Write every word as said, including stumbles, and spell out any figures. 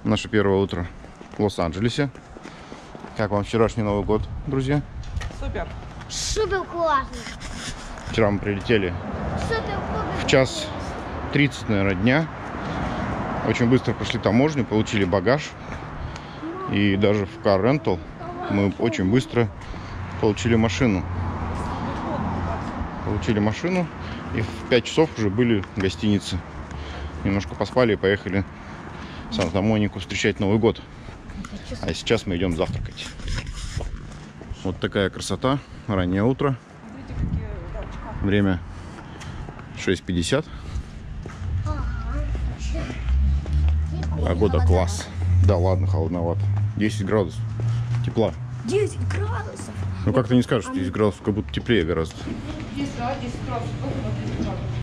Наше первое утро в Лос-Анджелесе. Как вам вчерашний Новый год, друзья? Супер. Супер классно. Вчера мы прилетели Супер в час тридцать, наверное, дня. Очень быстро прошли таможню, получили багаж. И даже в Car Rental мы очень быстро получили машину. Получили машину и в пять часов уже были в гостинице. Немножко поспали и поехали в Санта-Монику встречать Новый год. А сейчас мы идем завтракать. Вот такая красота. Раннее утро. Время шесть пятьдесят. Погода класс. Да ладно, холодновато. десять градусов тепла. десять градусов. Ну как ты не скажешь, десять градусов, как будто теплее гораздо. десять градусов.